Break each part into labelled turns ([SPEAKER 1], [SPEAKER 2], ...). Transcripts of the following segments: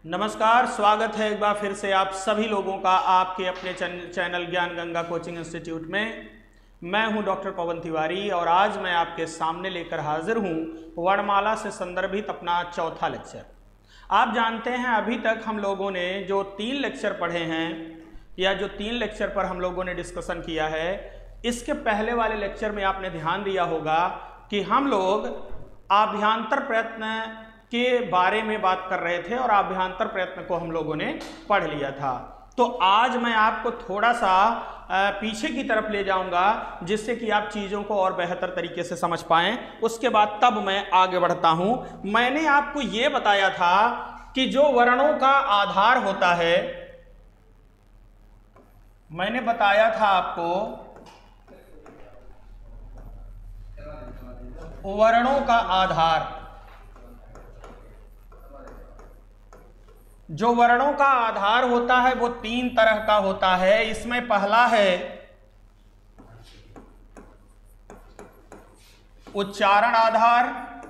[SPEAKER 1] नमस्कार, स्वागत है एक बार फिर से आप सभी लोगों का आपके अपने चैनल ज्ञान गंगा कोचिंग इंस्टीट्यूट में। मैं हूं डॉक्टर पवन तिवारी और आज मैं आपके सामने लेकर हाजिर हूं वर्णमाला से संदर्भित अपना चौथा लेक्चर। आप जानते हैं अभी तक हम लोगों ने जो 3 लेक्चर पढ़े हैं या जो 3 लेक्चर पर हम लोगों ने डिस्कशन किया है, इसके पहले वाले लेक्चर में आपने ध्यान दिया होगा कि हम लोग आभ्यंतर प्रयत्न के बारे में बात कर रहे थे और आभ्यंतर प्रयत्न को हम लोगों ने पढ़ लिया था। तो आज मैं आपको थोड़ा सा पीछे की तरफ ले जाऊंगा जिससे कि आप चीज़ों को और बेहतर तरीके से समझ पाएं। उसके बाद तब मैं आगे बढ़ता हूं। मैंने आपको ये बताया था कि जो वर्णों का आधार होता है, मैंने बताया था आपको वर्णों का आधार, जो वर्णों का आधार होता है वो 3 तरह का होता है। इसमें पहला है उच्चारण आधार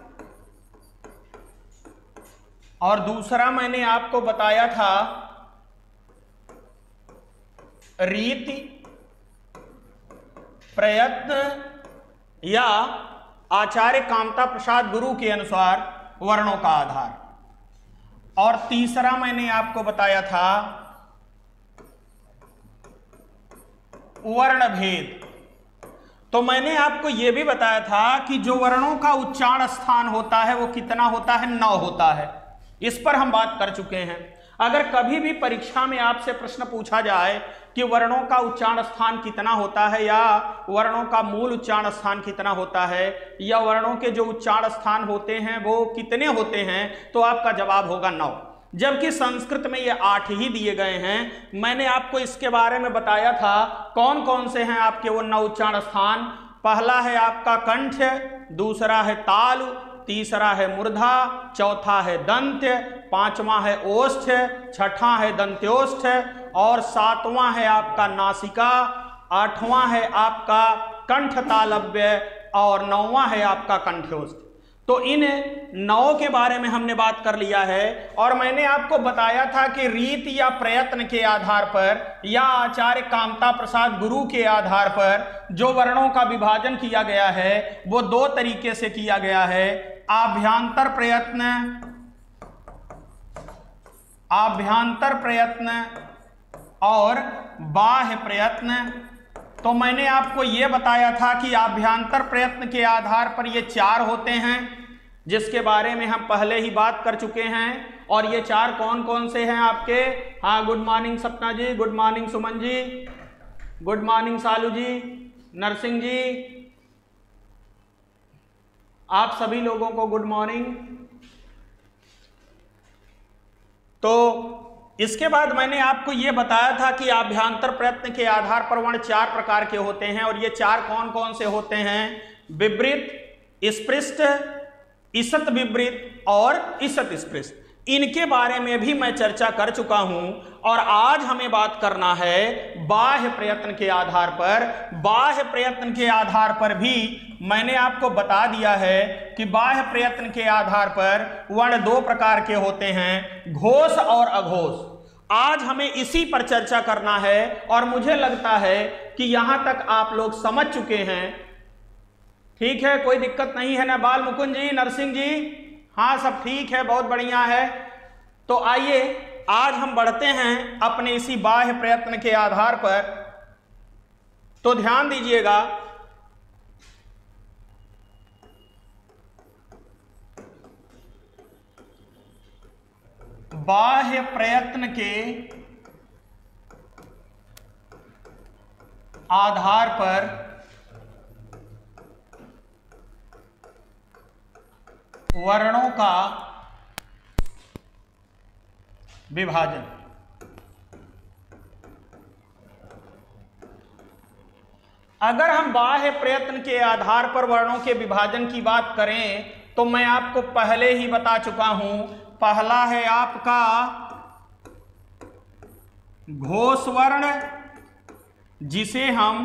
[SPEAKER 1] और दूसरा मैंने आपको बताया था रीति, प्रयत्न या आचार्य कामता प्रसाद गुरु के अनुसार वर्णों का आधार, और तीसरा मैंने आपको बताया था वर्ण भेद। तो मैंने आपको यह भी बताया था कि जो वर्णों का उच्चारण स्थान होता है वो कितना होता है, 9 होता है। इस पर हम बात कर चुके हैं। अगर कभी भी परीक्षा में आपसे प्रश्न पूछा जाए कि वर्णों का उच्चारण स्थान कितना होता है या वर्णों का मूल उच्चारण स्थान कितना होता है या वर्णों के जो उच्चारण स्थान होते हैं वो कितने होते हैं, तो आपका जवाब होगा 9, जबकि संस्कृत में ये 8 ही दिए गए हैं। मैंने आपको इसके बारे में बताया था कौन कौन से हैं आपके वो 9 उच्चारण स्थान। पहला है आपका कंठ, दूसरा है तालु, तीसरा है मूर्धा, चौथा है दंत्य, 5वां है ओष्ठ, 6ठा है दंत्योष्ठ और 7वां है आपका नासिका, 8वां है आपका कंठ तालव्य और 9वां है आपका कंठ्योष्ठ। तो इन 9 के बारे में हमने बात कर लिया है और मैंने आपको बताया था कि रीति या प्रयत्न के आधार पर या आचार्य कामता प्रसाद गुरु के आधार पर जो वर्णों का विभाजन किया गया है वो 2 तरीके से किया गया है, आभ्यंतर प्रयत्न और बाह्य प्रयत्न। तो मैंने आपको यह बताया था कि आभ्यंतर प्रयत्न के आधार पर ये 4 होते हैं जिसके बारे में हम पहले ही बात कर चुके हैं। और ये 4 कौन कौन से हैं आपके? हाँ, good morning Sapna ji, good morning Suman ji, good morning Salu ji, Narsingh ji, आप सभी लोगों को गुड मॉर्निंग। तो इसके बाद मैंने आपको यह बताया था कि आभ्यंतर प्रयत्न के आधार पर वर्ण 4 प्रकार के होते हैं और ये 4 कौन कौन से होते हैं? विपरीत, स्पृष्ट, ईषत् विपरीत और ईषत् स्पृष्ट। इनके बारे में भी मैं चर्चा कर चुका हूं और आज हमें बात करना है बाह्य प्रयत्न के आधार पर। बाह्य प्रयत्न के आधार पर भी मैंने आपको बता दिया है कि बाह्य प्रयत्न के आधार पर वर्ण 2 प्रकार के होते हैं, घोष और अघोष। आज हमें इसी पर चर्चा करना है और मुझे लगता है कि यहां तक आप लोग समझ चुके हैं। ठीक है, कोई दिक्कत नहीं है ना? बाल मुकुंद जी, नरसिंह जी, हाँ सब ठीक है, बहुत बढ़िया है। तो आइए आज हम बढ़ते हैं अपने इसी बाह्य प्रयत्न के आधार पर। तो ध्यान दीजिएगा, बाह्य प्रयत्न के आधार पर वर्णों का विभाजन। अगर हम बाह्य प्रयत्न के आधार पर वर्णों के विभाजन की बात करें तो मैं आपको पहले ही बता चुका हूं। पहला है आपका घोष वर्ण जिसे हम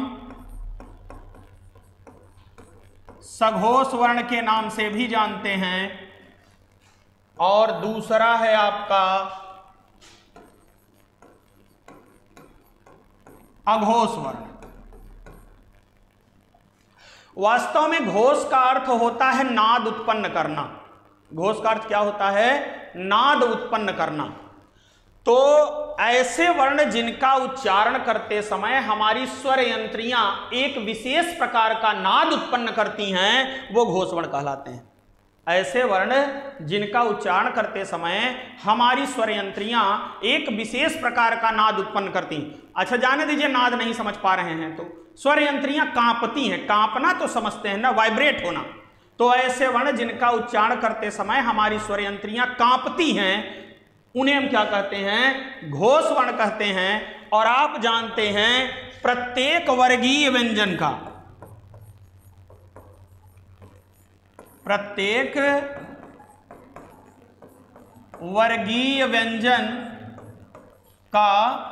[SPEAKER 1] सघोष वर्ण के नाम से भी जानते हैं, और दूसरा है आपका अघोष वर्ण। वास्तव में घोष का अर्थ होता है नाद उत्पन्न करना। घोष का अर्थ क्या होता है? नाद उत्पन्न करना। तो ऐसे वर्ण जिनका उच्चारण करते समय हमारी स्वर यंत्रियां एक विशेष प्रकार का नाद उत्पन्न करती हैं, वो घोष वर्ण कहलाते हैं। ऐसे वर्ण जिनका उच्चारण करते समय हमारी स्वर यंत्रियां एक विशेष प्रकार का नाद उत्पन्न करती। अच्छा, जाने दीजिए, नाद नहीं समझ पा रहे हैं तो स्वर यंत्रियां कांपती हैं। कांपना तो समझते हैं ना, वाइब्रेट होना। तो ऐसे वर्ण जिनका उच्चारण करते समय हमारी स्वर यंत्रियां कांपती हैं, उन्हें हम क्या कहते हैं? घोष वर्ण कहते हैं। और आप जानते हैं प्रत्येक वर्गीय व्यंजन का, प्रत्येक वर्गीय व्यंजन का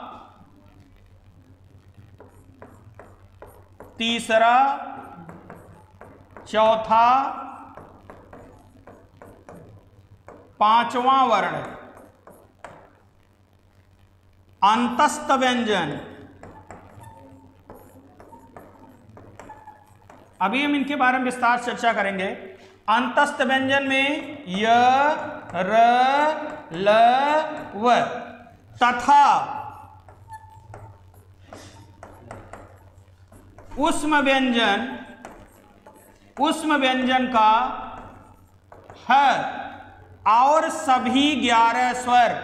[SPEAKER 1] तीसरा, चौथा, पांचवा वर्ण अंतस्थ व्यंजन। अभी हम इनके बारे में विस्तार से चर्चा करेंगे। अंतस्थ व्यंजन में य, र, ल, व तथा ऊष्म व्यंजन, ऊष्म व्यंजन का ह और सभी 11 स्वर,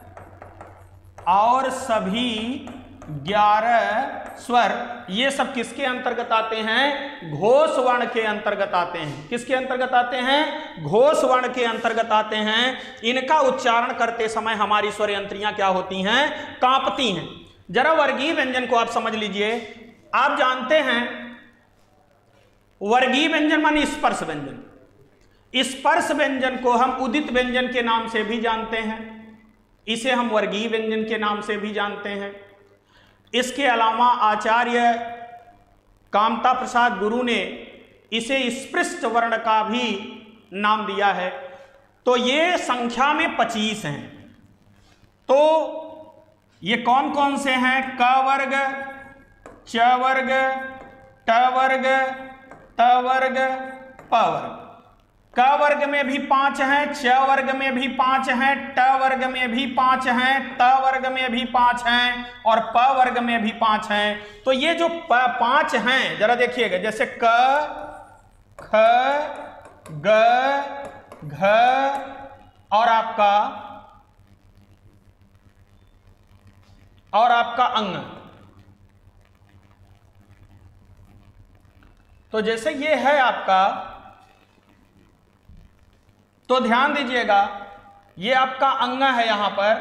[SPEAKER 1] और सभी 11 स्वर, ये सब किसके अंतर्गत आते हैं? घोष वर्ण के अंतर्गत आते हैं। किसके अंतर्गत आते हैं? घोष वर्ण के अंतर्गत आते हैं। इनका उच्चारण करते समय हमारी स्वर यंत्रियां क्या होती हैं? कांपती हैं। जरा वर्गीय व्यंजन को आप समझ लीजिए। आप जानते हैं वर्गीय व्यंजन माने स्पर्श व्यंजन। स्पर्श व्यंजन को हम उदित व्यंजन के नाम से भी जानते हैं, इसे हम वर्गीय व्यंजन के नाम से भी जानते हैं। इसके अलावा आचार्य कामता प्रसाद गुरु ने इसे स्पृष्ट वर्ण का भी नाम दिया है। तो ये संख्या में 25 हैं। तो ये कौन कौन से हैं? क वर्ग, च वर्ग, ट वर्ग, त वर्ग, प वर्ग। क वर्ग में भी 5 हैं, च वर्ग में भी 5 हैं, ट वर्ग में भी 5 हैं, त वर्ग में भी 5 हैं और प वर्ग में भी 5 हैं। तो ये जो 5 हैं, जरा देखिएगा, जैसे क, ख, ग, घ और आपका अंग। तो जैसे ये है आपका, तो ध्यान दीजिएगा, ये आपका अंग है यहां पर।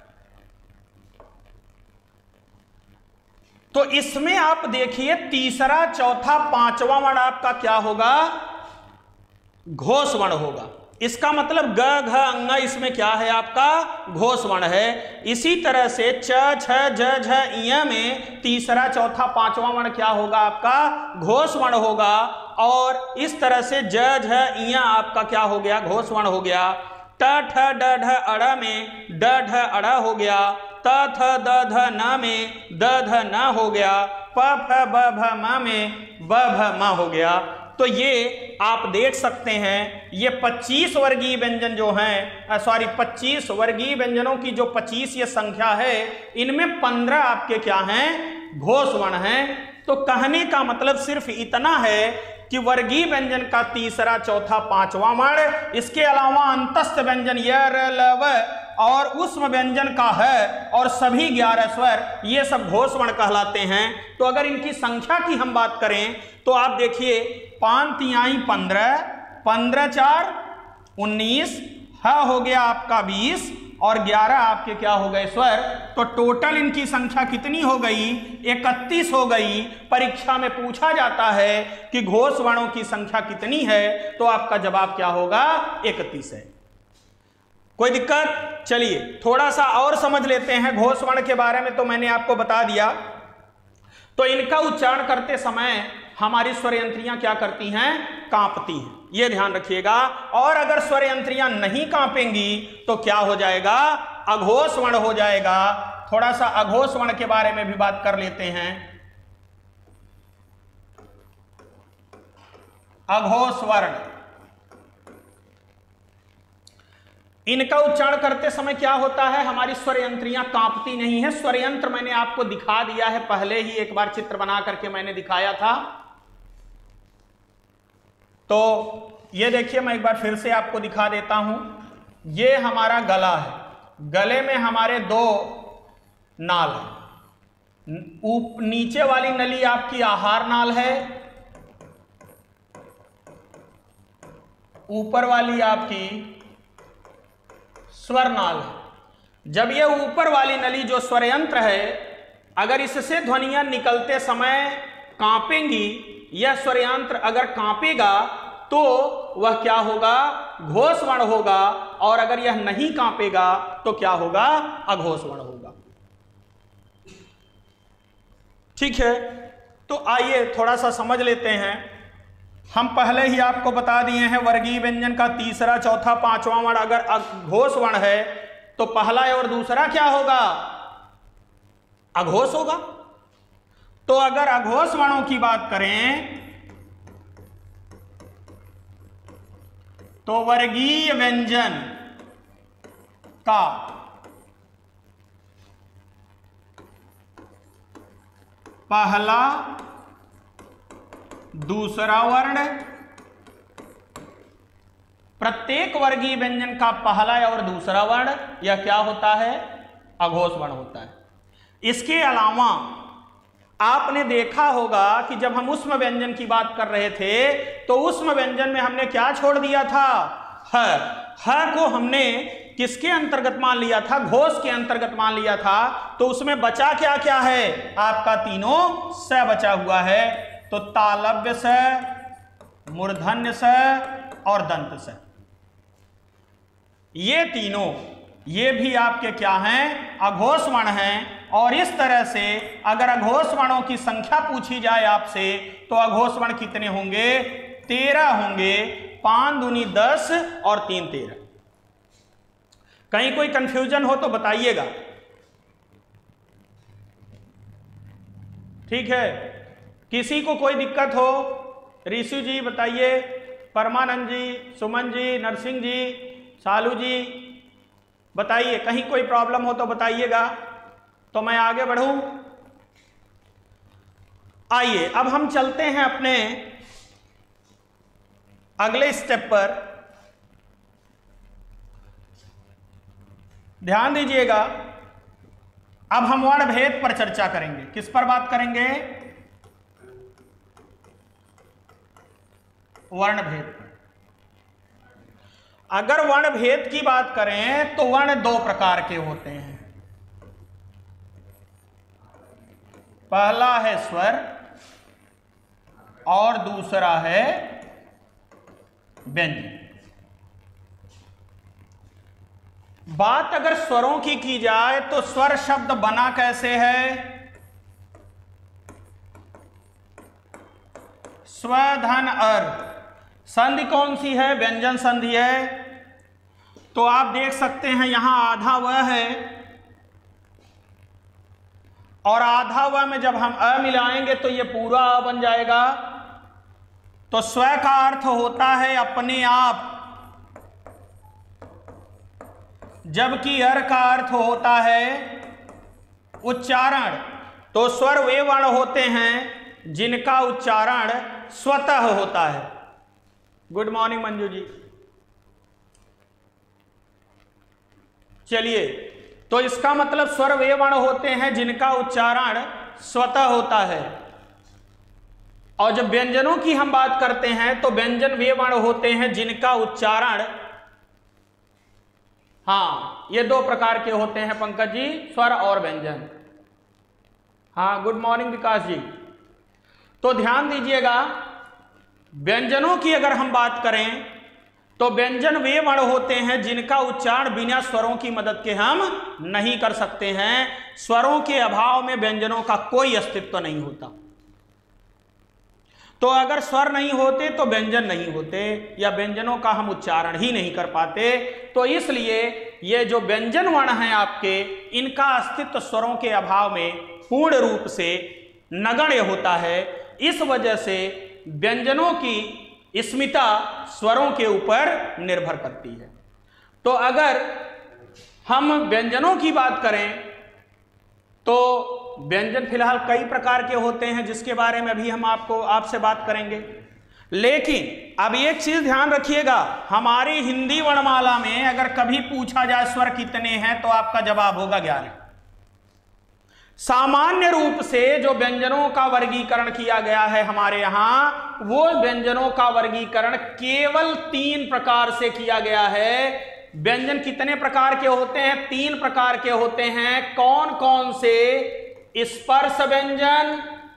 [SPEAKER 1] तो इसमें आप देखिए तीसरा, चौथा, पांचवा वर्ण आपका क्या होगा? घोष वर्ण होगा। इसका मतलब ग, घ, अंग इसमें क्या है? आपका घोष वर्ण है। इसी तरह से च, छ, ज, झ, इय में तीसरा, चौथा, पांचवा वर्ण क्या होगा? आपका घोष वर्ण होगा। और इस तरह से ज, झ, इय आपका क्या हो गया? घोष वर्ण हो गया। ट, ठ, ड, ढ, अड़ में ड, ढ, अड़ हो गया। त, थ, द, ध, न में द, ध, न हो गया। प, फ, ब, भ, म में ब, भ, म हो गया। तो ये आप देख सकते हैं, ये 25 वर्गीय व्यंजन जो हैं, 25 वर्गीय व्यंजनों की जो 25 ये संख्या है, इनमें 15 आपके क्या हैं? घोष वर्ण हैं। तो कहने का मतलब सिर्फ इतना है कि वर्गीय व्यंजन का तीसरा, चौथा, पांचवा वर्ण, इसके अलावा अंतस्थ व्यंजन य, र, ल, व और ऊष्म व्यंजन का है और सभी 11 स्वर, ये सब घोष वर्ण कहलाते हैं। तो अगर इनकी संख्या की हम बात करें तो आप देखिए 5 तिहाई 15, 15 4 19, ह हो गया आपका 20 और 11 आपके क्या हो गए? स्वर। तो टोटल इनकी संख्या कितनी हो गई? 31 हो गई। परीक्षा में पूछा जाता है कि घोष वर्णों की संख्या कितनी है, तो आपका जवाब क्या होगा? 31 है। कोई दिक्कत? चलिए थोड़ा सा और समझ लेते हैं घोष वर्ण के बारे में। तो मैंने आपको बता दिया। तो इनका उच्चारण करते समय हमारी स्वर यंत्रियां क्या करती हैं? कांपती हैं। यह ध्यान रखिएगा। और अगर स्वर यंत्रियां नहीं कांपेंगी तो क्या हो जाएगा? अघोष वर्ण हो जाएगा। थोड़ा सा अघोष वर्ण के बारे में भी बात कर लेते हैं। अघोष वर्ण, इनका उच्चारण करते समय क्या होता है, हमारी स्वर यंत्रियां कांपती नहीं है। स्वर यंत्र मैंने आपको दिखा दिया है, पहले ही एक बार चित्र बना करके मैंने दिखाया था। तो ये देखिए, मैं एक बार फिर से आपको दिखा देता हूं। ये हमारा गला है, गले में हमारे दो नाल है। नीचे वाली नली आपकी आहार नाल है, ऊपर वाली आपकी स्वर नाल है। जब ये ऊपर वाली नली जो स्वर यंत्र है, अगर इससे ध्वनियां निकलते समय कांपेंगी, यह स्वर यंत्र अगर कांपेगा तो वह क्या होगा, घोष वर्ण होगा, और अगर यह नहीं कांपेगा तो क्या होगा, अघोष वर्ण होगा। ठीक है, तो आइए थोड़ा सा समझ लेते हैं। हम पहले ही आपको बता दिए हैं, वर्गीय व्यंजन का तीसरा, चौथा, पांचवा वर्ण अगर अघोष वर्ण है तो पहला और दूसरा क्या होगा, अघोष होगा। तो अगर अघोष वर्णों की बात करें तो वर्गीय व्यंजन का पहला, दूसरा वर्ण, प्रत्येक वर्गीय व्यंजन का पहला और दूसरा वर्ण यह क्या होता है, अघोष वर्ण होता है। इसके अलावा आपने देखा होगा कि जब हम ऊष्म व्यंजन की बात कर रहे थे तो ऊष्म व्यंजन में हमने क्या छोड़ दिया था, ह को हमने किसके अंतर्गत मान लिया था, घोष के अंतर्गत मान लिया था। तो उसमें बचा क्या क्या है, आपका तीनों स बचा हुआ है। तो तालव्य स, मूर्धन्य स और दंत स, ये तीनों, ये भी आपके क्या हैं, अघोष वर्ण हैं। और इस तरह से अगर अघोष वर्णों की संख्या पूछी जाए आपसे तो अघोष वर्ण कितने होंगे, 13 होंगे। 5 दूनी 10 और 3 13। कहीं कोई कंफ्यूजन हो तो बताइएगा, ठीक है। किसी को कोई दिक्कत हो, ऋषि जी बताइए, परमानंद जी, सुमन जी, नरसिंह जी, शालू जी बताइए, कहीं कोई प्रॉब्लम हो तो बताइएगा, तो मैं आगे बढ़ूं। आइए अब हम चलते हैं अपने अगले स्टेप पर। ध्यान दीजिएगा, अब हम वर्ण भेद पर चर्चा करेंगे। किस पर बात करेंगे, वर्ण भेद पर। अगर वर्ण भेद की बात करें तो वर्ण दो प्रकार के होते हैं। पहला है स्वर और दूसरा है व्यंजन। बात अगर स्वरों की जाए तो स्वर शब्द बना कैसे है, स्वधन अर, संधि कौन सी है, व्यंजन संधि है। तो आप देख सकते हैं यहां आधा व है और आधा व में जब हम अ मिलाएंगे तो ये पूरा अ बन जाएगा। तो स्व का अर्थ होता है अपने आप, जबकि अर का अर्थ होता है उच्चारण। तो स्वर वे वर्ण होते हैं जिनका उच्चारण स्वतः होता है। Good morning Manju ji. चलिए, तो इसका मतलब स्वर वे वर्ण होते हैं जिनका उच्चारण स्वतः होता है। और जब व्यंजनों की हम बात करते हैं तो व्यंजन वे वर्ण होते हैं जिनका उच्चारण, हाँ ये दो प्रकार के होते हैं पंकज जी, स्वर और व्यंजन। हाँ गुड मॉर्निंग विकास जी। तो ध्यान दीजिएगा, व्यंजनों की अगर हम बात करें तो व्यंजन वे वर्ण होते हैं जिनका उच्चारण बिना स्वरों की मदद के हम नहीं कर सकते हैं। स्वरों के अभाव में व्यंजनों का कोई अस्तित्व नहीं होता। तो अगर स्वर नहीं होते तो व्यंजन नहीं होते, या व्यंजनों का हम उच्चारण ही नहीं कर पाते। तो इसलिए ये जो व्यंजन वर्ण हैं आपके, इनका अस्तित्व स्वरों के अभाव में पूर्ण रूप से नगण्य होता है। इस वजह से व्यंजनों की स्मिता स्वरों के ऊपर निर्भर करती है। तो अगर हम व्यंजनों की बात करें तो व्यंजन फिलहाल कई प्रकार के होते हैं, जिसके बारे में अभी हम आपसे बात करेंगे। लेकिन अब एक चीज ध्यान रखिएगा, हमारी हिंदी वर्णमाला में अगर कभी पूछा जाए स्वर कितने हैं, तो आपका जवाब होगा 11। सामान्य रूप से जो व्यंजनों का वर्गीकरण किया गया है हमारे यहां, वो व्यंजनों का वर्गीकरण केवल 3 प्रकार से किया गया है। व्यंजन कितने प्रकार के होते हैं? 3 प्रकार के होते हैं। कौन कौन से? स्पर्श व्यंजन,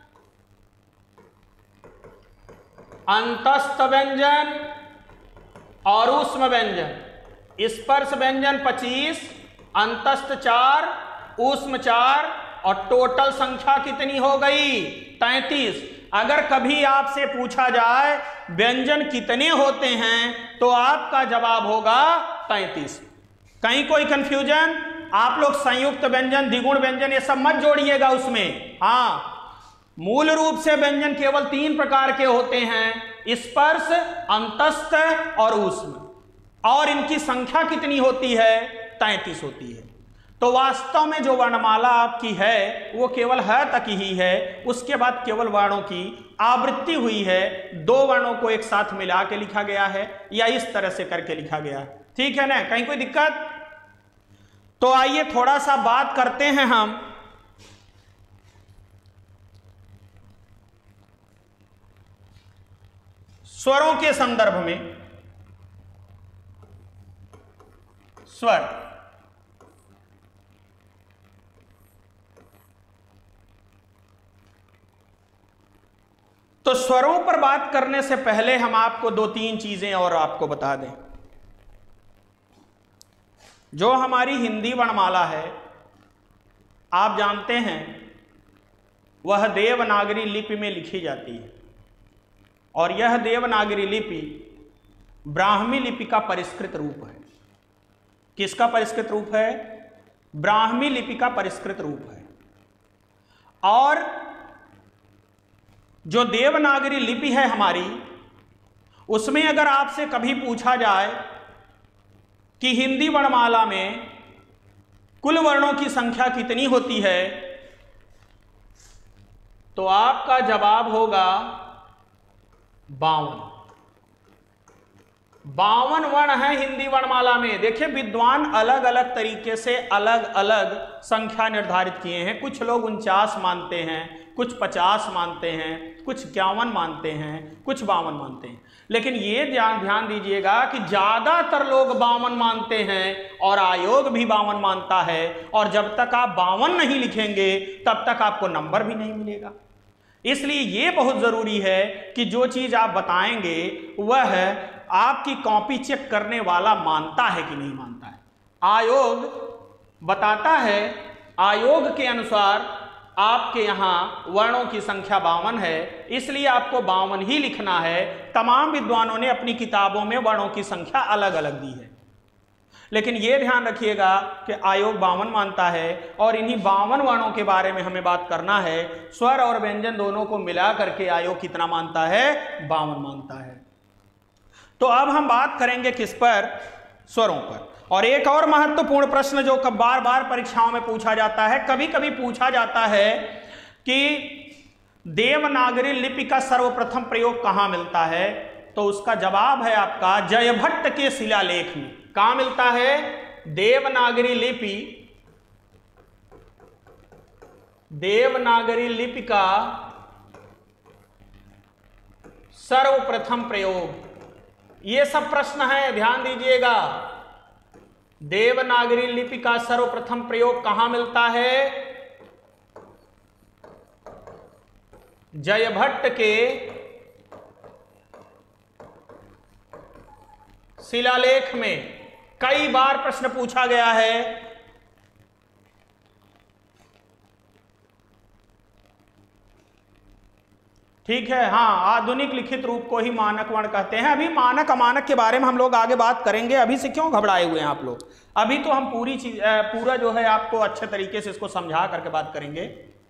[SPEAKER 1] अंतस्थ व्यंजन और ऊष्म व्यंजन। स्पर्श व्यंजन 25, अंतस्थ 4, ऊष्म 4, और टोटल संख्या कितनी हो गई? 33। अगर कभी आपसे पूछा जाए व्यंजन कितने होते हैं, तो आपका जवाब होगा 33। कहीं कोई कंफ्यूजन? आप लोग संयुक्त व्यंजन, द्विगुण व्यंजन ये सब मत जोड़िएगा उसमें। हाँ, मूल रूप से व्यंजन केवल 3 प्रकार के होते हैं, स्पर्श, अंतस्थ और ऊष्म। और इनकी संख्या कितनी होती है? 33 होती है। तो वास्तव में जो वर्णमाला आपकी है वो केवल ह तक ही है, उसके बाद केवल वर्णों की आवृत्ति हुई है। 2 वर्णों को एक साथ मिला के लिखा गया है या इस तरह से करके लिखा गया है। ठीक है ना? कहीं कोई दिक्कत? तो आइए थोड़ा सा बात करते हैं हम स्वरों के संदर्भ में। स्वर, तो स्वरों पर बात करने से पहले हम आपको 2-3 चीजें और आपको बता दें। जो हमारी हिंदी वर्णमाला है, आप जानते हैं वह देवनागरी लिपि में लिखी जाती है, और यह देवनागरी लिपि ब्राह्मी लिपि का परिष्कृत रूप है। किसका परिष्कृत रूप है? ब्राह्मी लिपि का परिष्कृत रूप है। और जो देवनागरी लिपि है हमारी, उसमें अगर आपसे कभी पूछा जाए कि हिंदी वर्णमाला में कुल वर्णों की संख्या कितनी होती है, तो आपका जवाब होगा 52। 52 वर्ण है हिंदी वर्णमाला में। देखिए, विद्वान अलग अलग तरीके से अलग अलग संख्या निर्धारित किए हैं। कुछ लोग 49 मानते हैं, कुछ 50 मानते हैं, कुछ 51 मानते हैं, कुछ 52 मानते हैं। लेकिन ये ध्यान दीजिएगा कि ज्यादातर लोग 52 मानते हैं और आयोग भी 52 मानता है। और जब तक आप 52 नहीं लिखेंगे तब तक आपको नंबर भी नहीं मिलेगा। इसलिए ये बहुत जरूरी है कि जो चीज आप बताएंगे वह आपकी कॉपी चेक करने वाला मानता है कि नहीं मानता है। आयोग बताता है, आयोग के अनुसार आपके यहाँ वर्णों की संख्या 52 है, इसलिए आपको 52 ही लिखना है। तमाम विद्वानों ने अपनी किताबों में वर्णों की संख्या अलग अलग दी है, लेकिन यह ध्यान रखिएगा कि आयोग 52 मानता है। और इन्हीं 52 वर्णों के बारे में हमें बात करना है। स्वर और व्यंजन दोनों को मिला करके आयोग कितना मानता है? 52 मानता है। तो अब हम बात करेंगे किस पर? स्वरों पर। और एक और महत्वपूर्ण प्रश्न जो बार बार परीक्षाओं में पूछा जाता है, कभी कभी पूछा जाता है कि देवनागरी लिपि का सर्वप्रथम प्रयोग कहां मिलता है, तो उसका जवाब है आपका जयभट्ट के शिलालेख में। कहां मिलता है? देवनागरी लिपि, देवनागरी लिपि का सर्वप्रथम प्रयोग। ये सब प्रश्न है, ध्यान दीजिएगा। देवनागरी लिपि का सर्वप्रथम प्रयोग कहां मिलता है? जयभट्ट के शिलालेख में। कई बार प्रश्न पूछा गया है। ठीक है, हाँ, आधुनिक लिखित रूप को ही मानक वर्ण कहते हैं। अभी मानक अमानक के बारे में हम लोग आगे बात करेंगे, अभी से क्यों घबराए हुए हैं आप लोग। अभी तो हम पूरी चीज पूरा जो है आपको अच्छे तरीके से इसको समझा करके बात करेंगे।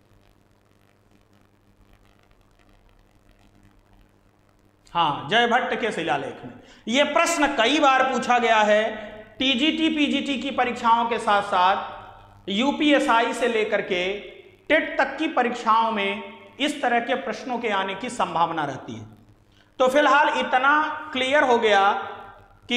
[SPEAKER 1] हाँ, जय भट्ट के शिलालेख में यह प्रश्न कई बार पूछा गया है। टीजीटी पीजीटी की परीक्षाओं के साथ साथ यूपीएसआई से लेकर के टेट तक की परीक्षाओं में इस तरह के प्रश्नों के आने की संभावना रहती है। तो फिलहाल इतना क्लियर हो गया कि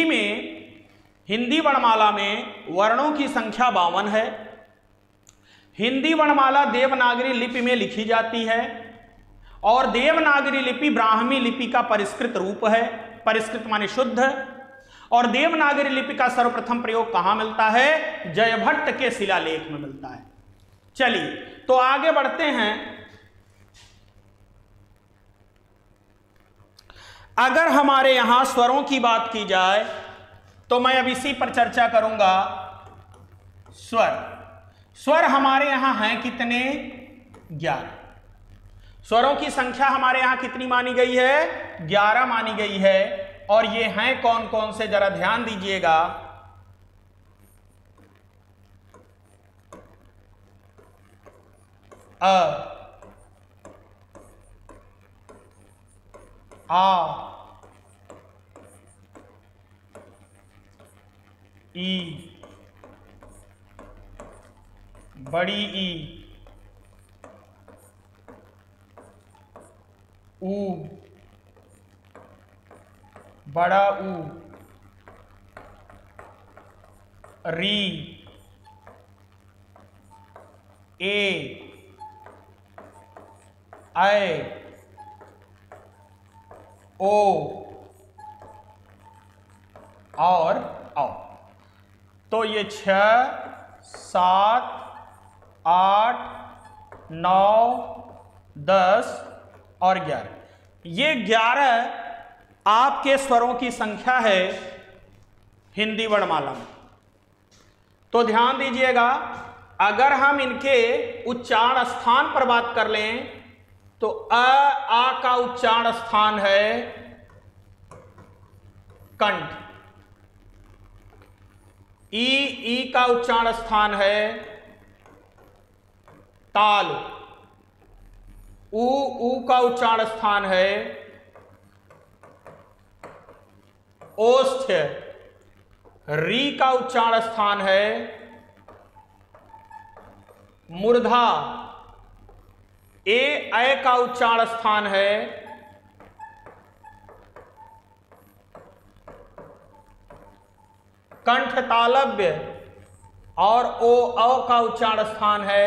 [SPEAKER 1] हिंदी वर्णमाला में वर्णों की संख्या 52 है। हिंदी वर्णमाला देवनागरी लिपि में लिखी जाती है और देवनागरी लिपि ब्राह्मी लिपि का परिष्कृत रूप है। परिष्कृत माने शुद्ध। और देवनागरी लिपि का सर्वप्रथम प्रयोग कहां मिलता है? जयभट्ट के शिलालेख में मिलता है। चलिए तो आगे बढ़ते हैं। अगर हमारे यहां स्वरों की बात की जाए तो मैं अब इसी पर चर्चा करूंगा। स्वर हमारे यहां हैं कितने? 11। स्वरों की संख्या हमारे यहां कितनी मानी गई है? 11 मानी गई है। और ये हैं कौन कौन से, जरा ध्यान दीजिएगा। अ, आ, ई, बड़ी ई, ऊ, बड़ा ऊ, री, ए, ऐ, ओ और औ। तो ये 6, 7, 8, 9, 10 और 11, ये 11 आपके स्वरों की संख्या है हिंदी वर्णमाला में। तो ध्यान दीजिएगा, अगर हम इनके उच्चारण स्थान पर बात कर लें तो आ का उच्चारण स्थान है कंठ, ई का उच्चारण स्थान है ताल, ऊ का उच्चारण स्थान है ओष्ठ्य, री का उच्चारण स्थान है मूर्धा, ऐ का उच्चारण स्थान है कंठ तालव्य और औ का उच्चारण स्थान है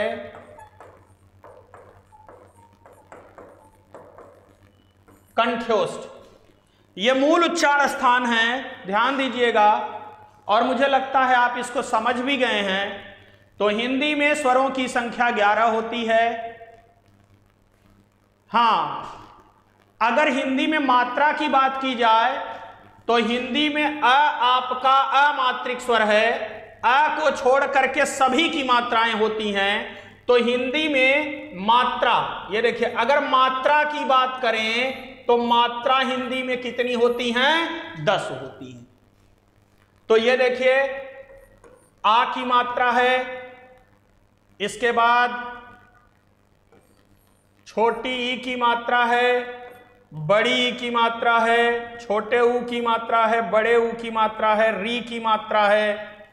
[SPEAKER 1] कंठ्योष्ठ। ये मूल उच्चारण स्थान है, ध्यान दीजिएगा। और मुझे लगता है आप इसको समझ भी गए हैं। तो हिंदी में स्वरों की संख्या 11 होती है। हां, अगर हिंदी में मात्रा की बात की जाए तो हिंदी में आपका अमात्रिक स्वर है। अ को छोड़ करके सभी की मात्राएं होती हैं। तो हिंदी में मात्रा, ये देखिए, अगर मात्रा की बात करें तो मात्रा हिंदी में कितनी होती हैं? 10 होती हैं। तो ये देखिए, आ की मात्रा है, इसके बाद छोटी ई की मात्रा है, बड़ी ई की मात्रा है, छोटे ऊ की मात्रा है, बड़े ऊ की मात्रा है, री की मात्रा है,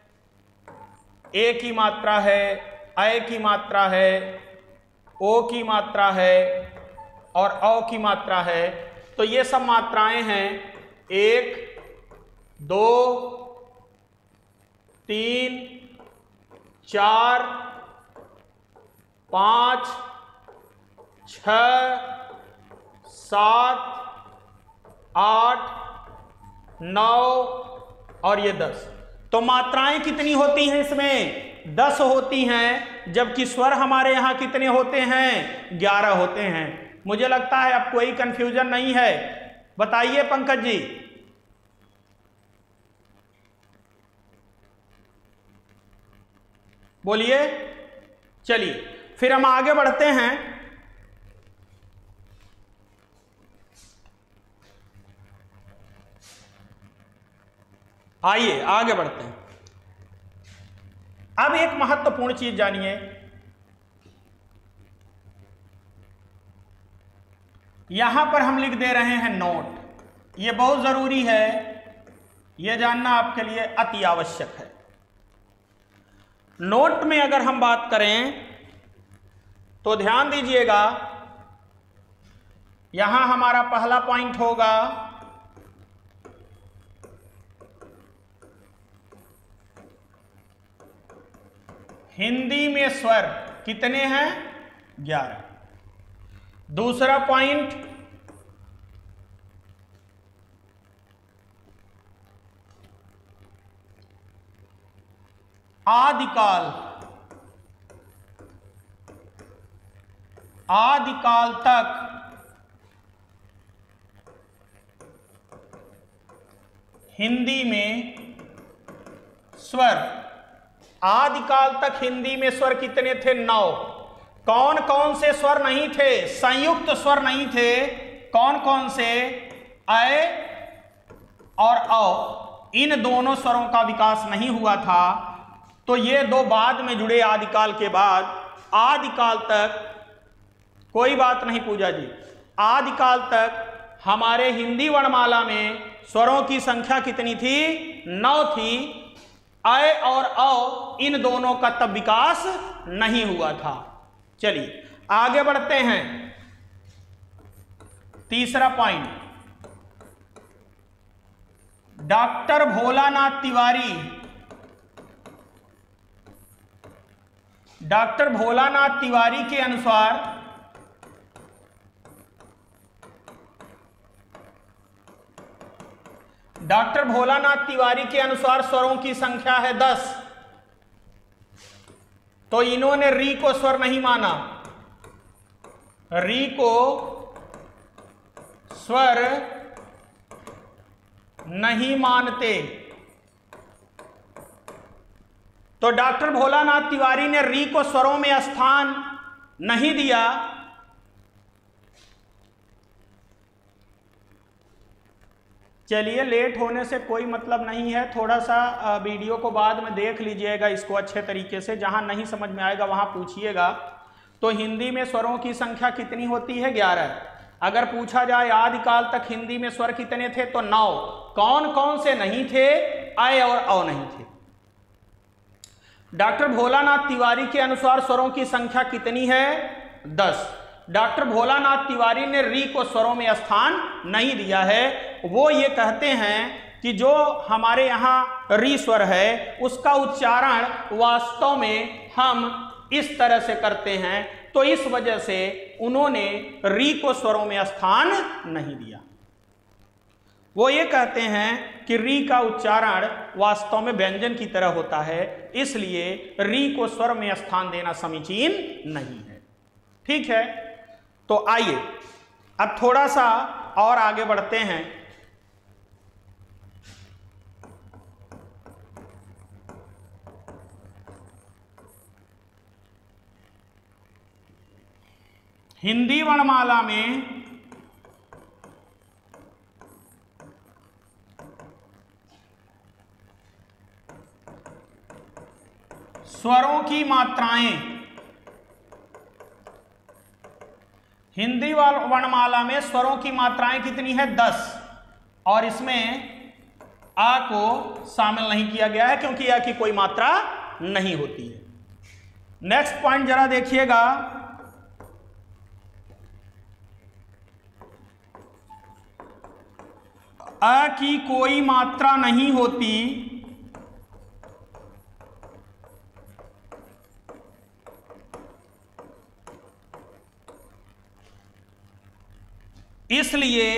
[SPEAKER 1] ए की मात्रा है, ऐ की मात्रा है, ओ की मात्रा है और औ की मात्रा है। तो ये सब मात्राएं हैं 1, 2, 3, 4, 5, 6, 7, 8, 9 और ये 10। तो मात्राएं कितनी होती हैं इसमें? 10 होती हैं। जबकि स्वर हमारे यहां कितने होते हैं? 11 होते हैं। मुझे लगता है अब कोई कंफ्यूजन नहीं है। बताइए पंकज जी। बोलिए। चलिए फिर हम आगे बढ़ते हैं। आइए आगे बढ़ते हैं। अब एक महत्वपूर्ण चीज जानिए, यहां पर हम लिख दे रहे हैं नोट। यह बहुत जरूरी है, यह जानना आपके लिए अति आवश्यक है। नोट में अगर हम बात करें तो ध्यान दीजिएगा, यहां हमारा पहला पॉइंट होगा हिंदी में स्वर कितने हैं? 11। दूसरा पॉइंट, आदिकाल, आदिकाल तक हिंदी में स्वर, आदिकाल तक हिंदी में स्वर कितने थे? 9। कौन कौन से स्वर नहीं थे? संयुक्त स्वर नहीं थे। कौन कौन से? अ और औ, इन दोनों स्वरों का विकास नहीं हुआ था। तो ये दो बाद में जुड़े आदिकाल के बाद। आदिकाल तक कोई बात नहीं पूजा जी, आदिकाल तक हमारे हिंदी वर्णमाला में स्वरों की संख्या कितनी थी? 9 थी। अ और औ इन दोनों का तब विकास नहीं हुआ था। चलिए आगे बढ़ते हैं। तीसरा point, doctor Bholanath Tiwari, doctor Bholanath Tiwari के अनुसार डॉक्टर भोलानाथ तिवारी के अनुसार स्वरों की संख्या है 10। तो इन्होंने री को स्वर नहीं माना, री को स्वर नहीं मानते। तो डॉक्टर भोलानाथ तिवारी ने री को स्वरों में स्थान नहीं दिया। चलिए, लेट होने से कोई मतलब नहीं है, थोड़ा सा वीडियो को बाद में देख लीजिएगा इसको अच्छे तरीके से, जहां नहीं समझ में आएगा वहां पूछिएगा। तो हिंदी में स्वरों की संख्या कितनी होती है? 11। अगर पूछा जाए आदिकाल तक हिंदी में स्वर कितने थे तो 9। कौन कौन से नहीं थे? अ और औ नहीं थे। डॉक्टर भोलानाथ तिवारी के अनुसार स्वरों की संख्या कितनी है? 10। डॉक्टर भोलानाथ तिवारी ने री को स्वरों में स्थान नहीं दिया है। वो ये कहते हैं कि जो हमारे यहाँ री स्वर है उसका उच्चारण वास्तव में हम इस तरह से करते हैं, तो इस वजह से उन्होंने री को स्वरों में स्थान नहीं दिया। वो ये कहते हैं कि री का उच्चारण वास्तव में व्यंजन की तरह होता है, इसलिए री को स्वर में स्थान देना समीचीन नहीं है। ठीक है, तो आइए अब थोड़ा सा और आगे बढ़ते हैं। हिंदी वर्णमाला में स्वरों की मात्राएं, हिंदी वर्णमाला में स्वरों की मात्राएं कितनी है? 10। और इसमें आ को शामिल नहीं किया गया है क्योंकि आ की कोई मात्रा नहीं होती है। नेक्स्ट पॉइंट जरा देखिएगा, अ की कोई मात्रा नहीं होती, इसलिए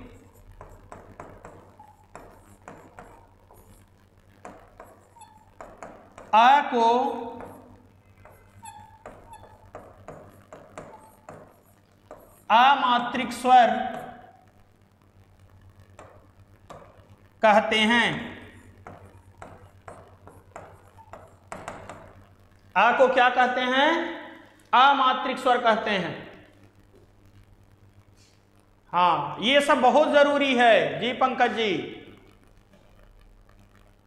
[SPEAKER 1] अ को अमात्रिक स्वर कहते हैं। आ को क्या कहते हैं? अमात्रिक स्वर कहते हैं। हाँ, ये सब बहुत जरूरी है जी पंकज जी।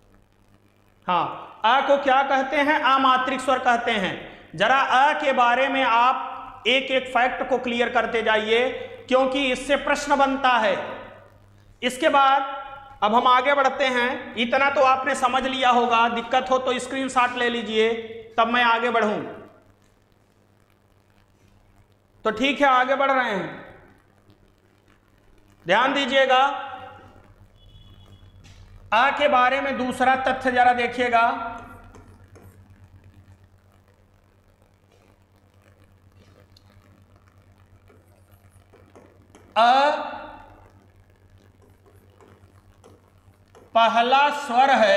[SPEAKER 1] हाँ, अ को क्या कहते हैं? अमात्रिक स्वर कहते हैं। जरा अ के बारे में आप एक एक फैक्ट को क्लियर करते जाइए, क्योंकि इससे प्रश्न बनता है। इसके बाद अब हम आगे बढ़ते हैं। इतना तो आपने समझ लिया होगा, दिक्कत हो तो स्क्रीनशॉट ले लीजिए, तब मैं आगे बढ़ूं। तो ठीक है, आगे बढ़ रहे हैं, ध्यान दीजिएगा। अ के बारे में दूसरा तथ्य जरा देखिएगा। अ पहला स्वर है,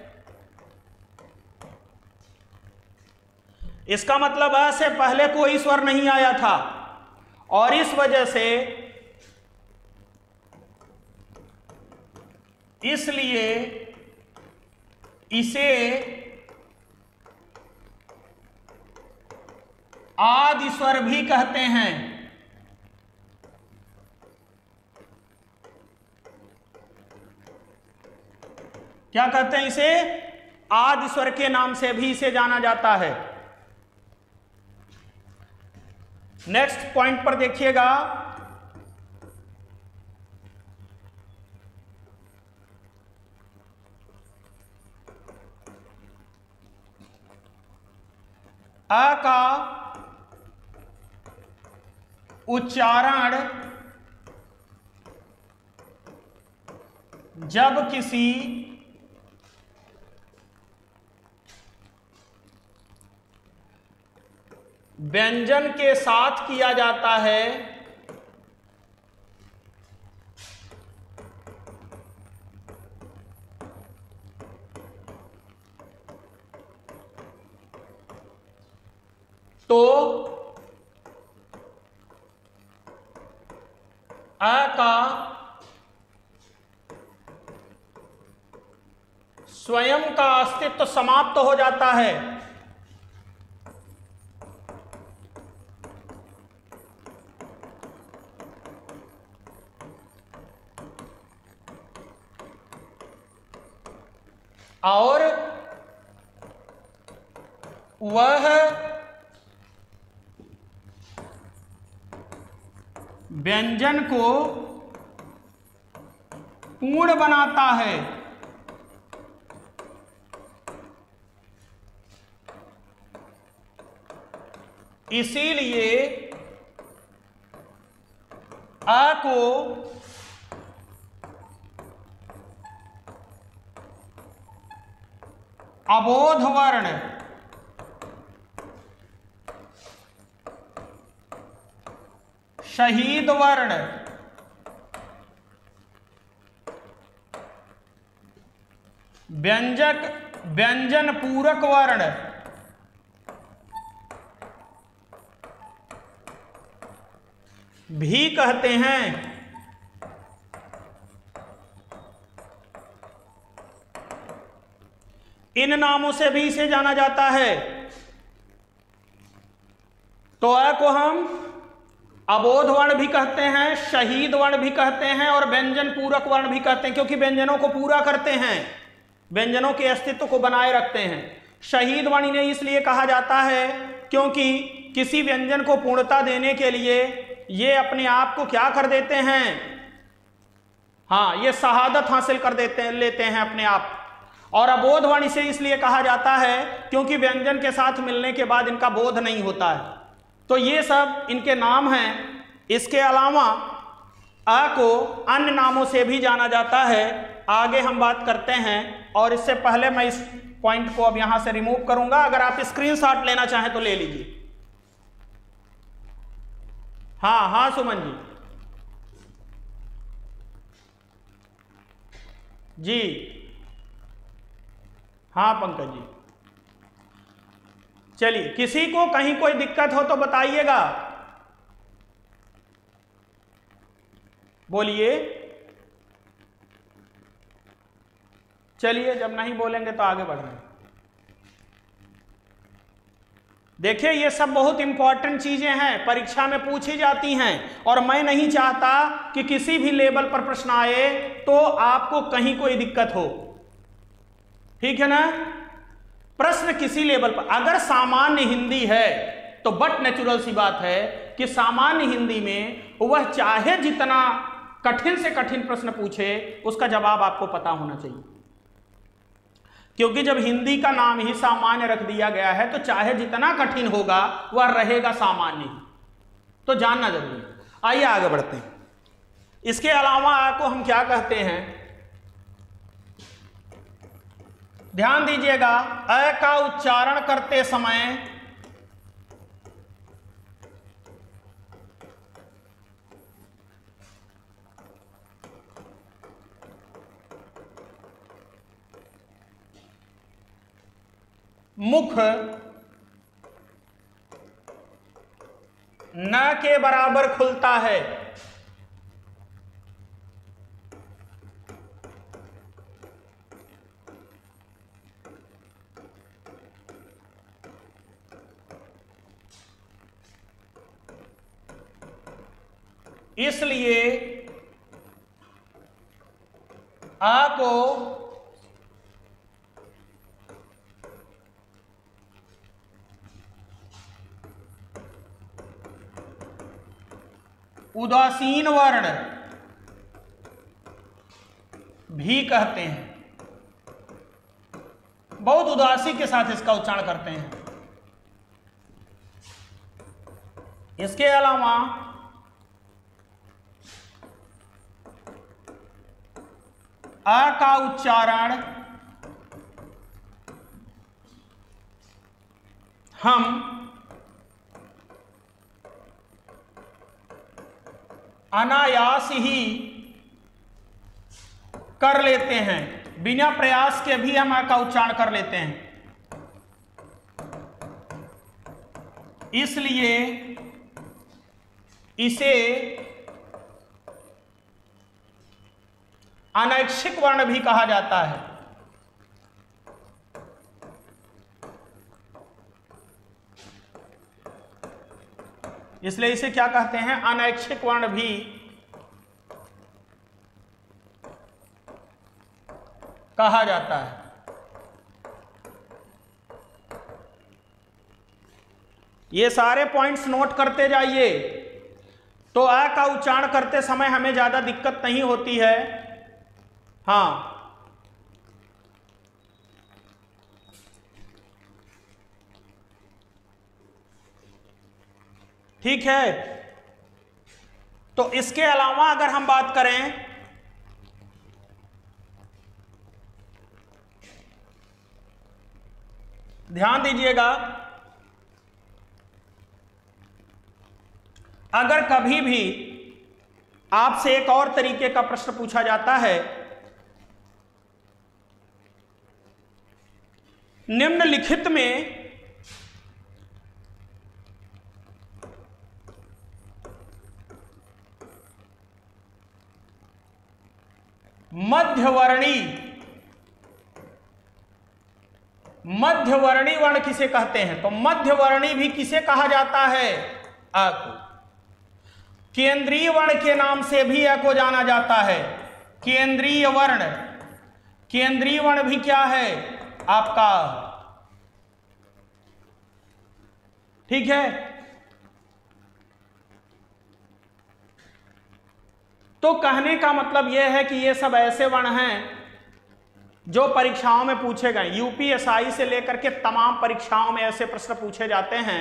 [SPEAKER 1] इसका मतलब अ से पहले कोई स्वर नहीं आया था, और इस वजह से इसलिए इसे आदि स्वर भी कहते हैं। क्या कहते हैं? इसे आदि स्वर के नाम से भी इसे जाना जाता है। नेक्स्ट पॉइंट पर देखिएगा। अ का उच्चारण जब किसी व्यंजन के साथ किया जाता है तो अ का स्वयं का अस्तित्व समाप्त हो जाता है। और वह व्यंजन को पूर्ण बनाता है। इसीलिए अ को अबोध वर्ण, शहीद वर्ण, व्यंजन पूरक वर्ण, भी कहते हैं। इन नामों से भी इसे जाना जाता है। तो अ को हम अबोध वर्ण भी कहते हैं, शहीद वर्ण भी कहते हैं, और व्यंजन पूरक वर्ण भी कहते हैं, क्योंकि व्यंजनों को पूरा करते हैं, व्यंजनों के अस्तित्व को बनाए रखते हैं। शहीद वर्ण इन्हें इसलिए कहा जाता है क्योंकि किसी व्यंजन को पूर्णता देने के लिए ये अपने आप को क्या कर देते हैं? हाँ, ये शहादत हासिल कर लेते हैं अपने आप। और अबोध वर्ण इसे इसलिए कहा जाता है क्योंकि व्यंजन के साथ मिलने के बाद इनका बोध नहीं होता है। तो ये सब इनके नाम हैं। इसके अलावा अ को अन्य नामों से भी जाना जाता है, आगे हम बात करते हैं। और इससे पहले मैं इस पॉइंट को अब यहां से रिमूव करूंगा। अगर आप स्क्रीनशॉट लेना चाहें तो ले लीजिए। हाँ हाँ सुमन जी, हाँ पंकज जी, चलिए, किसी को कहीं कोई दिक्कत हो तो बताइएगा, बोलिए। चलिए, जब नहीं बोलेंगे तो आगे बढ़ रहे हैं। देखिए, ये सब बहुत इंपॉर्टेंट चीजें हैं, परीक्षा में पूछी जाती हैं, और मैं नहीं चाहता कि किसी भी लेवल पर प्रश्न आए तो आपको कहीं कोई दिक्कत हो। ठीक है ना। प्रश्न किसी लेवल पर, अगर सामान्य हिंदी है तो बट नेचुरल सी बात है कि सामान्य हिंदी में वह चाहे जितना कठिन से कठिन प्रश्न पूछे उसका जवाब आपको पता होना चाहिए, क्योंकि जब हिंदी का नाम ही सामान्य रख दिया गया है तो चाहे जितना कठिन होगा वह रहेगा सामान्य ही, तो जानना जरूरी है। आइए आगे बढ़ते हैं। इसके अलावा आपको हम क्या कहते हैं, ध्यान दीजिएगा, अ का उच्चारण करते समय मुख न के बराबर खुलता है। इसलिए आ को उदासीन वर्ण भी कहते हैं। बहुत उदासी के साथ इसका उच्चारण करते हैं। इसके अलावा अ का उच्चारण हम अनायास ही कर लेते हैं, बिना प्रयास के भी हम अ का उच्चारण कर लेते हैं। इसलिए इसे अनैच्छिक वर्ण भी कहा जाता है। इसलिए इसे क्या कहते हैं, अनैच्छिक वर्ण भी कहा जाता है। ये सारे पॉइंट्स नोट करते जाइए, तो अ का उच्चारण करते समय हमें ज्यादा दिक्कत नहीं होती है। हाँ, ठीक है। तो इसके अलावा अगर हम बात करें, ध्यान दीजिएगा, अगर कभी भी आपसे एक और तरीके का प्रश्न पूछा जाता है, निम्नलिखित में मध्यवर्णी वर्ण किसे कहते हैं, तो मध्यवर्णी भी किसे कहा जाता है, अ को। केंद्रीय वर्ण के नाम से भी अ को जाना जाता है, केंद्रीय वर्ण। केंद्रीय वर्ण भी क्या है आपका, ठीक है। तो कहने का मतलब यह है कि ये सब ऐसे वर्ण हैं जो परीक्षाओं में पूछे गए। यूपीएसआई से लेकर के तमाम परीक्षाओं में ऐसे प्रश्न पूछे जाते हैं।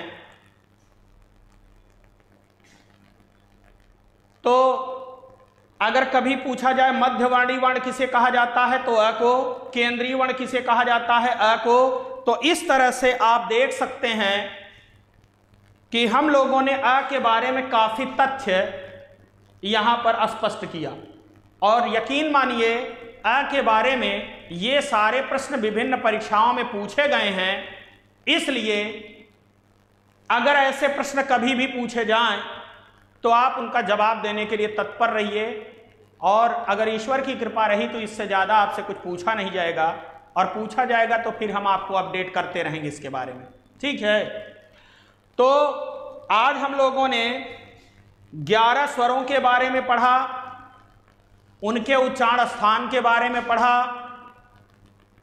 [SPEAKER 1] तो अगर कभी पूछा जाए मध्यवर्णी वर्ण किसे कहा जाता है तो अ को, केंद्रीय वर्ण किसे कहा जाता है अ को। तो इस तरह से आप देख सकते हैं कि हम लोगों ने अ के बारे में काफी तथ्य यहां पर स्पष्ट किया, और यकीन मानिए अ के बारे में ये सारे प्रश्न विभिन्न परीक्षाओं में पूछे गए हैं। इसलिए अगर ऐसे प्रश्न कभी भी पूछे जाएं तो आप उनका जवाब देने के लिए तत्पर रहिए, और अगर ईश्वर की कृपा रही तो इससे ज़्यादा आपसे कुछ पूछा नहीं जाएगा, और पूछा जाएगा तो फिर हम आपको अपडेट करते रहेंगे इसके बारे में, ठीक है। तो आज हम लोगों ने 11 स्वरों के बारे में पढ़ा, उनके उच्चारण स्थान के बारे में पढ़ा,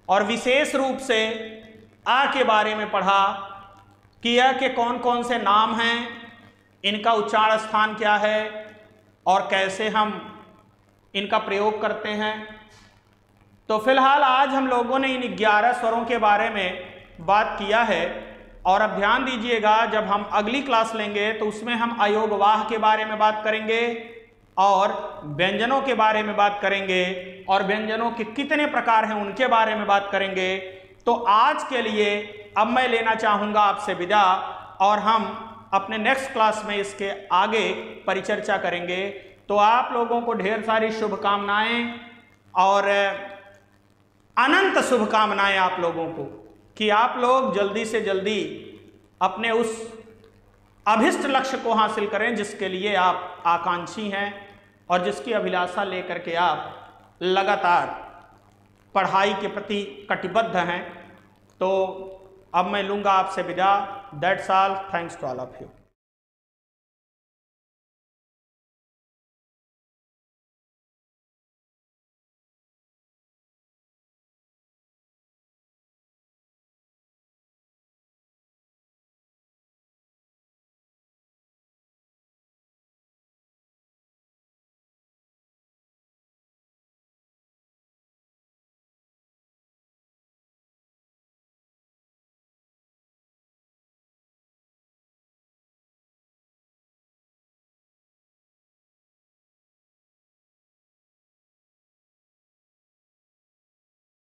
[SPEAKER 1] और विशेष रूप से आ के बारे में पढ़ा कि यह के कौन कौन से नाम हैं, इनका उच्चारण स्थान क्या है और कैसे हम इनका प्रयोग करते हैं। तो फिलहाल आज हम लोगों ने इन 11 स्वरों के बारे में बात किया है और अब ध्यान दीजिएगा, जब हम अगली क्लास लेंगे तो उसमें हम अयोगवाह के बारे में बात करेंगे और व्यंजनों के बारे में बात करेंगे और व्यंजनों के कितने प्रकार हैं उनके बारे में बात करेंगे। तो आज के लिए अब मैं लेना चाहूँगा आपसे विदा और हम अपने नेक्स्ट क्लास में इसके आगे परिचर्चा करेंगे। तो आप लोगों को ढेर सारी शुभकामनाएं और अनंत शुभकामनाएं आप लोगों को कि आप लोग जल्दी से जल्दी अपने उस अभिष्ट लक्ष्य को हासिल करें जिसके लिए आप आकांक्षी हैं और जिसकी अभिलाषा लेकर के आप लगातार पढ़ाई के प्रति कटिबद्ध हैं। तो अब मैं लूँगा आपसे विदा। That's all, thanks to all of you.